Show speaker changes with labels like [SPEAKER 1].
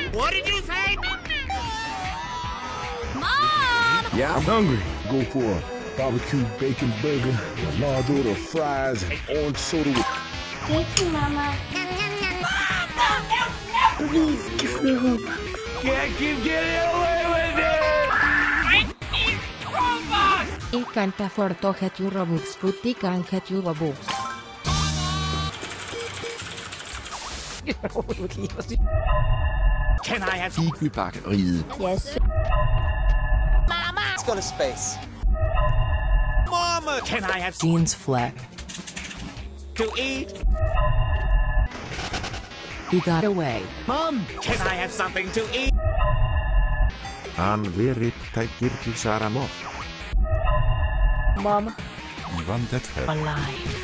[SPEAKER 1] What did you say?
[SPEAKER 2] Mom!
[SPEAKER 3] Yeah, I'm hungry. Go for a barbecue bacon burger, a large order of fries, and orange soda with...
[SPEAKER 4] Thank you, Mama. Please give me Robux.
[SPEAKER 1] Can't keep getting away with it! I need Robux!
[SPEAKER 5] I kan ta forto het you Robux putti kan het you Robux.
[SPEAKER 1] Can I have
[SPEAKER 6] Figubakeriet.
[SPEAKER 4] Yes.
[SPEAKER 2] Mama!
[SPEAKER 7] Let's go to space.
[SPEAKER 1] Mama? Can I have
[SPEAKER 8] Jeans fleck.
[SPEAKER 1] to eat?
[SPEAKER 8] He got away.
[SPEAKER 1] Mom, can I have something to eat?
[SPEAKER 6] Aanwerit tai Kirki Saramov.
[SPEAKER 8] Mom.
[SPEAKER 6] Ivan Dether.
[SPEAKER 8] Alive.